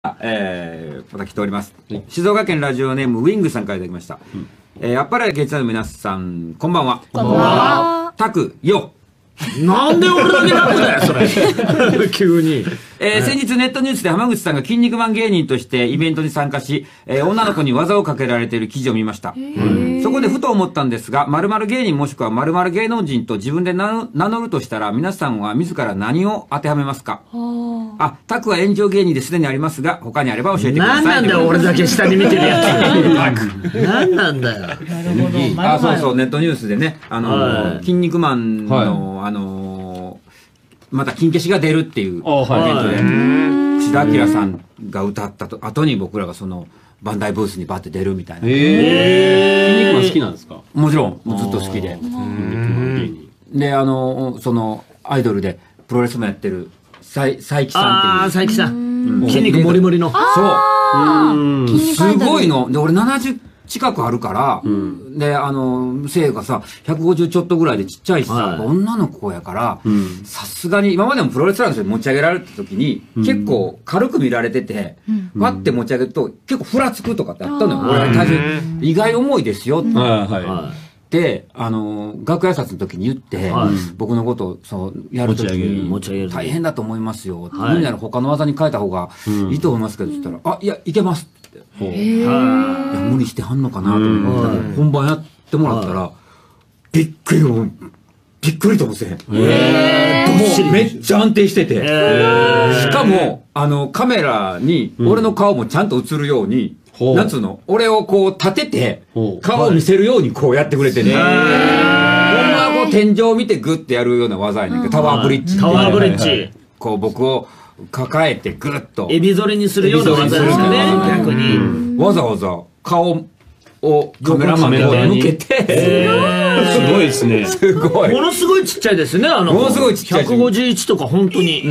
また来ております。静岡県ラジオネームウィングさんからいただきました。あっぱれ月曜の皆さん、こんばんは。 こんばんは。 たくよ。 なんで俺だけなんだよ、それ。急に。 先日ネットニュースで浜口さんが筋肉マン芸人としてイベントに参加し、女の子に技をかけられている記事を見ました。そこでふと思ったんですが、〇〇芸人もしくは〇〇芸能人と自分で名乗るとしたら、皆さんは自ら何を当てはめますか？あ、タクは炎上芸人ですでにありますが、他にあれば教えてください。 何なんだよ、俺だけ下に見てるやつ。何なんだよ。なるほど。 あ、そうそう、ネットニュースでね、筋肉マンの、また金消しが出るっていうイベントで、串田明さんが歌った後に僕らがそのバンダイブースにバッて出るみたいな。 筋肉マン好きなんですか？ もちろん、もうずっと好きで。で、そのアイドルでプロレスもやってる佐伯さんっていう。 ああ、佐伯さん。筋肉もりもりの。 そう。すごいの。で、俺70近くあるから、で、背がさ、150ちょっとぐらいでちっちゃいしさ、女の子やから、さすがに、今までもプロレスラーの人に持ち上げられた時に、結構軽く見られてて、パッて持ち上げると、結構ふらつくとかってあったのよ。俺、体重、意外重いですよって。で、楽屋挨拶の時に言って、僕のことを、やる時に、大変だと思いますよ。みんなの他の技に変えた方がいいと思いますけど、って言ったら、あ、いや、いけますって。無理してはんのかなと思って、本番やってもらったら、びっくりともせん。もうめっちゃ安定してて。しかも、カメラに、俺の顔もちゃんと映るように、なんつうの、俺をこう立てて、顔を見せるようにこうやってくれてね。ほんまはこう天井を見てグッてやるような技やねんけど、タワーブリッジ。 タワーブリッジ。 こう僕を抱えてグッと。 エビ反りにするような技ですよね、逆に。 わざわざ顔をカメラマンの方に向けて。 すごいですね。 すごい。 ものすごいちっちゃいですね、ものすごいちっちゃい。 151とか本当に。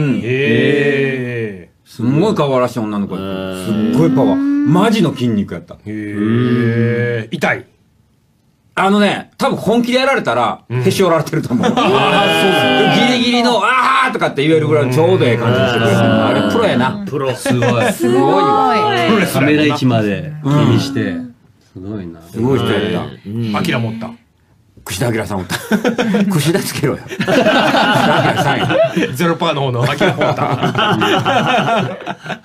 すんごい可愛らしい女の子やった。すっごいパワー。マジの筋肉やった。 痛い。 多分本気でやられたら、へし折られてると思う。ギリギリの、あーとかって言えるぐらいちょうどええ感じにしてくれる。あれ、プロやな。 プロ。 すごい。 すごいわ。 カメラ位置まで気にして。すごいな。 すごい人やった。 アキラ持った。 串田明さんおった。串田つけろよ。串田明さんや。 0%の方のアキラ持った。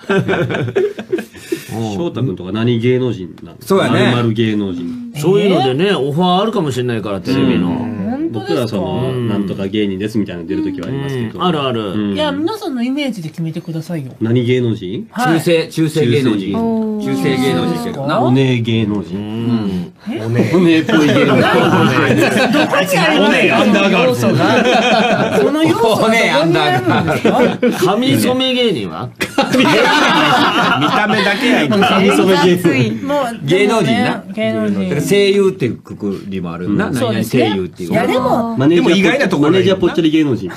翔太君とか何芸能人なの？ そうやね。 丸芸能人。 そういうのでね、オファーあるかもしれないから、テレビの。 僕らなんとか芸人ですみたいなの出るときはありますけど。 あるある。 いや、皆さんのイメージで決めてくださいよ。 何芸能人？ 中世芸能人。中世芸能人けどな。 お姉芸能人。 おねお姉っぽい芸能人。 どこにありますか？ アンダーガールズ。 この要素はどこにあるんですか？ 髪染め芸人は見た目だけやいか。 髪染め芸能人。 もう芸能人な。 芸能人。 声優っていうくくりもあるな。何々声優っていう。 いやでもマネージャー意外なところ。マネージャーぽっちゃり芸能人。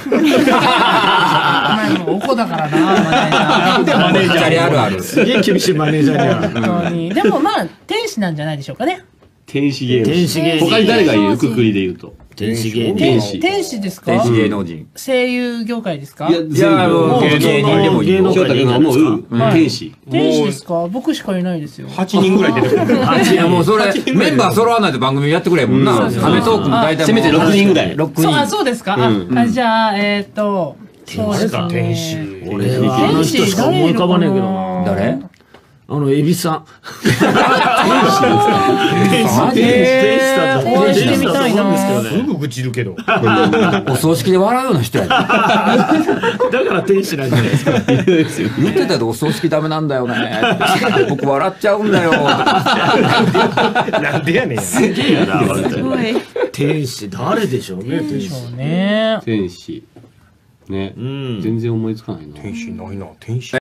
お子だからな、マネージャー。 マネージャーあるある。 すげえ厳しいマネージャーには。 本当に。でもまあ、天使なんじゃないでしょうかね。 天使芸能人。 天使芸能人。 他に誰がいる？くくりで言うと。 天使芸能人。 天使ですか？ 天使芸能人。 声優業界ですか？ いや、 芸人でもいいよ。 翔太君が思う天使。 天使ですか？僕しかいないですよ。 8人ぐらい出てくる。 いやもうそれ、メンバー揃わないと番組やってくれもんな。アメトークも大体。 せめて6人ぐらい。 6 そう、 人。 あ、そうですか？じゃあ、そうですね。 天使。 俺はあの人しか思い浮かばねえけどな。 誰？ エビさん。 お会いしてみたいな。 すぐ愚痴るけど。 お葬式で笑うような人や。 だから天使なんじゃないですか。 言ってたでお葬式ダメなんだよね。僕笑っちゃうんだよ。 なんでやねん。 すげえやな、天使、誰でしょうね、天使。 ね。 天使。ね。全然思いつかないな。 天使ないな、天使。